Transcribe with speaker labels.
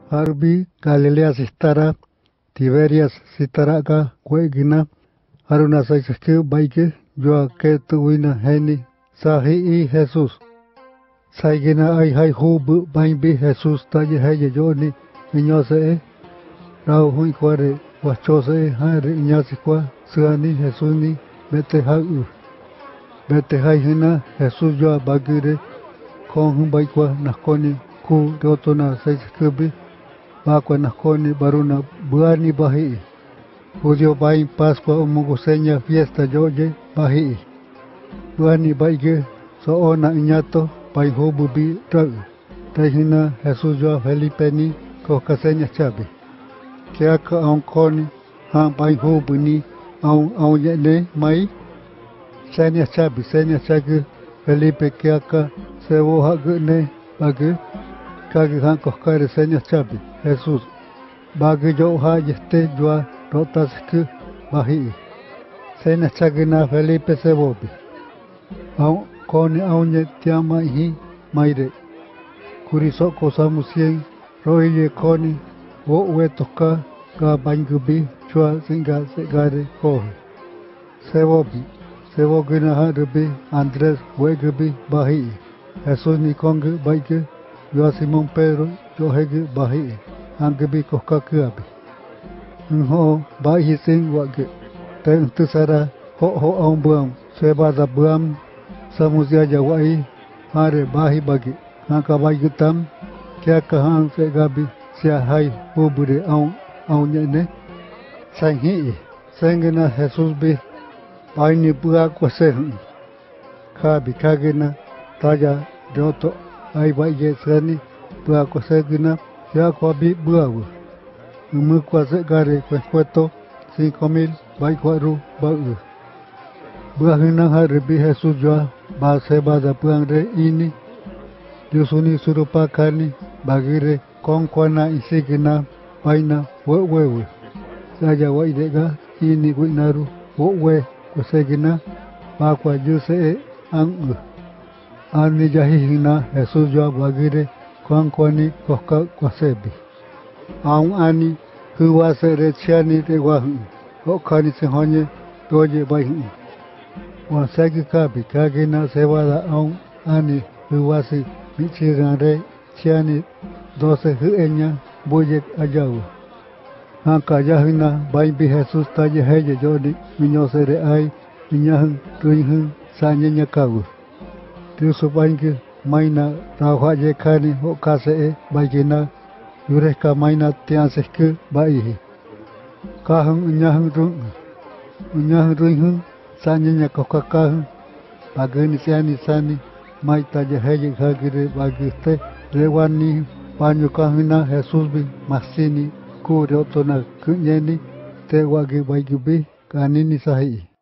Speaker 1: Harbi Galilea Sistara, Tiberias Sitaraka, Quegina, Haruna Saisake, Baike, Joa Ketuina Heni, Sahi Jesus. Saigina ai hai hubu baimbi Jesus taji heye joni, Inyose, Rao Hui Quare, Wachose, Hari Inyasikwa, Suani, Jesuni, Bete Hau. Bete Haihina, Jesus Joa Bagire, Kong Baikwa, Nakoni, Ku, Dotona, Saisake. Bakwa nakoni baruna buani bahi. Udio bai Pascua umuguseña fiesta joye bahi. Buani baige so ona iñato bai hobu bi rau. Tehina Jesus joa Felipe ni kokaseña chabi. Kiaka aun koni han bai hobu ni aun yene mai. Seña chabi Felipe kiaka sewo hagune bagi. Kagi han kokare seña chabi. Jesus, bagi jo ha yeste joa rotas ke bahi. Sena chagina Felipe sebobi. Au koni aunye tiama hi maire. Kuriso kosa musien roye koni wo we toka ka bangubi chua singa segare kohi. Sebobi, sebogina ha rubi Andres wegubi bahi. Jesus ni konge baike joa Simon Pedro jo hege bahi. Anggebi kokakuabi. Ho bahi sing wage. Te sara ho aum buam. Sebaza buam samuzia jawai hare bahi bagi. Angka bagi tam kia kahang segabi sia hai hubure aun nyene. Sanghi sengena Jesus bi baini bua kwase. Kabi kagena taja doto ai baige sani bua kwase gina. Ya kwabi buawu. Kwa segare kweto 5,000 bai kwaru bau. Buahina haribi Jesus joa ba sebaza puangre ini. Yusuni surupakani bagire kongkwana isigina baina wewe. Saja waidega ini winaru wewe kwasegina bakwa juse angu. Ani jahihina Jesus joa bagire Kwani koka kwasebi. Aung ani kuwase rechiani te wahu. Okani se honye doje bahi. Wasagi kabi kagina sewada aung ani kuwase michirare chiani 12 huenya boje ajawu. Hanka jahina baimbi Jesus taje heje jodi minyosere ai minyahun tuihun sanyenya kawu. Tiusu baingi maina tawa je kani hokase bagina yureka maina tianseku bai kahung unyahung ruihung sanyanya kokakahung bagani siani sani mai taje heje hagire bagiste lewani panyu kahuna Jesus bi masini ku rotona kunyeni te wagi baigubi kanini sahi.